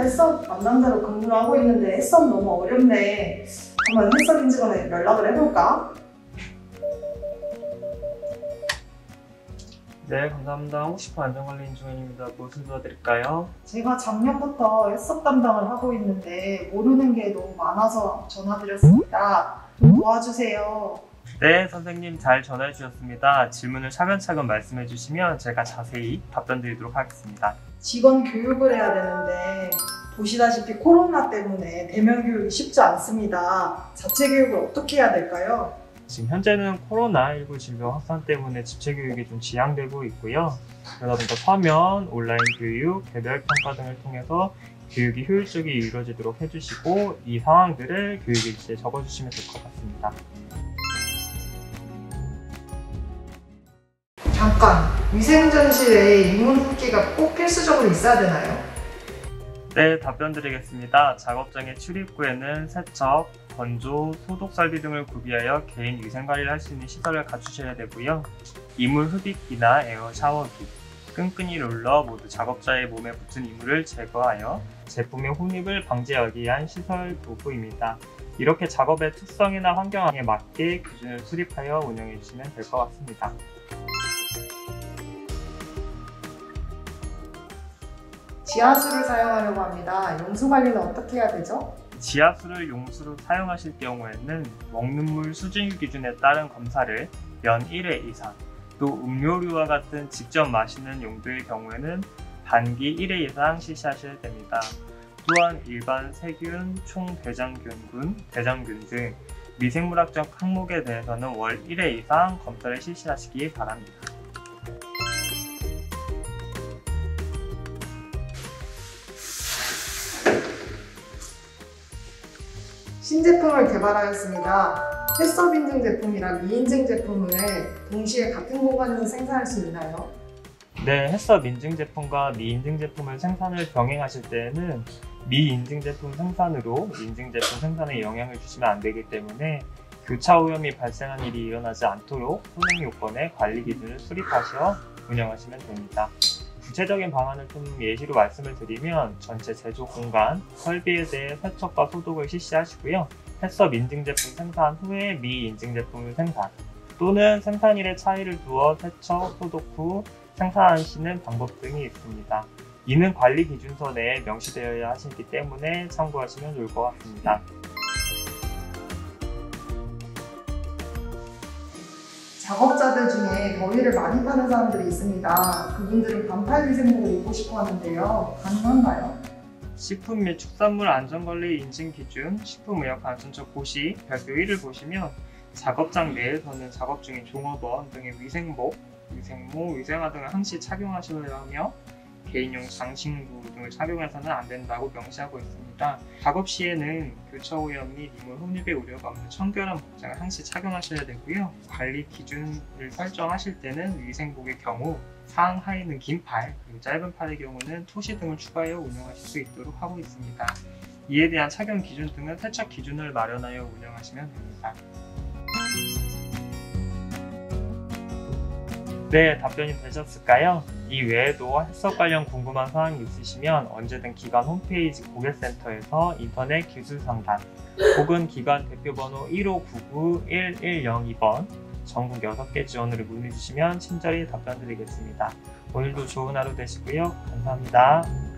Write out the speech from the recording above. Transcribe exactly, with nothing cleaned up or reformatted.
햇섭 담당자로 근무를 하고 있는데 햇섭 너무 어렵네. 한번 햇섭 인증원에 연락을 해볼까? 네, 감사합니다. 홍식품 안전관리 인증원입니다. 무엇을 도와드릴까요? 제가 작년부터 햇섭 담당을 하고 있는데 모르는 게 너무 많아서 전화드렸습니다. 좀 도와주세요. 네, 선생님 잘 전화해 주셨습니다. 질문을 차근차근 말씀해 주시면 제가 자세히 답변 드리도록 하겠습니다. 직원 교육을 해야 되는데 보시다시피 코로나 때문에 대면 교육이 쉽지 않습니다. 자체 교육을 어떻게 해야 될까요? 지금 현재는 코로나 일구 질병 확산 때문에 집체 교육이 좀 지양되고 있고요. 그러다 보니까 서면, 온라인 교육, 개별 평가 등을 통해서 교육이 효율적이 이루어지도록 해주시고 이 상황들을 교육 일지에 적어주시면 될 것 같습니다. 잠깐! 위생전실에 인문 흡기가 꼭 필수적으로 있어야 되나요? 네, 답변 드리겠습니다. 작업장의 출입구에는 세척, 건조, 소독 설비 등을 구비하여 개인 위생관리를 할 수 있는 시설을 갖추셔야 되고요. 이물 흡입기나 에어 샤워기, 끈끈이 롤러 모두 작업자의 몸에 붙은 이물을 제거하여 제품의 혼입을 방지하기 위한 시설 도구입니다. 이렇게 작업의 특성이나 환경에 맞게 기준을 수립하여 운영해 주시면 될 것 같습니다. 지하수를 사용하려고 합니다. 용수 관리는 어떻게 해야 되죠? 지하수를 용수로 사용하실 경우에는 먹는 물 수증 기준에 따른 검사를 연 일 회 이상, 또 음료류와 같은 직접 마시는 용도의 경우에는 단기 일 회 이상 실시하셔야 됩니다. 또한 일반 세균, 총대장균군, 대장균 등 미생물학적 항목에 대해서는 월 일 회 이상 검사를 실시하시기 바랍니다. 신제품을 개발하였습니다. 햇섭 인증 제품이랑 미인증 제품을 동시에 같은 공간에서 생산할 수 있나요? 네, 햇섭 인증 제품과 미인증 제품을 생산을 병행하실 때에는 미인증 제품 생산으로 인증 제품 생산에 영향을 주시면 안 되기 때문에 교차 오염이 발생한 일이 일어나지 않도록 운행 요건의 관리 기준을 수립하셔 운영하시면 됩니다. 구체적인 방안을 좀 예시로 말씀을 드리면 전체 제조 공간, 설비에 대해 세척과 소독을 실시하시고요. 햇섭 인증 제품 생산 후에 미인증 제품을 생산 또는 생산일의 차이를 두어 세척, 소독 후 생산하시는 방법 등이 있습니다. 이는 관리 기준서 내에 명시되어야 하시기 때문에 참고하시면 좋을 것 같습니다. 작업자들 중에 더위를 많이 타는 사람들이 있습니다. 그분들은 반팔 위생복을 입고 싶어 하는데요. 가능한가요? 식품 및 축산물 안전관리 인증 기준, 식품의약안전처 고시 별표 일을 보시면 작업장 내에서는 작업 중인 종업원 등의 위생복, 위생모, 위생화 등을 항시 착용하셔야 하며 개인용 장신구 등을 착용해서는 안 된다고 명시하고 있습니다. 작업 시에는 교차 오염 및 이물 혼입의 우려가 없는 청결한 복장을 항시 착용하셔야 되고요. 관리 기준을 설정하실 때는 위생복의 경우 상하의는 긴 팔, 그리고 짧은 팔의 경우는 토시 등을 추가하여 운영하실 수 있도록 하고 있습니다. 이에 대한 착용 기준 등은 세척 기준을 마련하여 운영하시면 됩니다. 네, 답변이 되셨을까요? 이 외에도 햇섭 관련 궁금한 사항이 있으시면 언제든 기관 홈페이지 고객센터에서 인터넷 기술 상담 혹은 기관 대표번호 일오구구 일일영이 번 전국 여섯 개 지원으로 문의 주시면 친절히 답변 드리겠습니다. 오늘도 좋은 하루 되시고요. 감사합니다.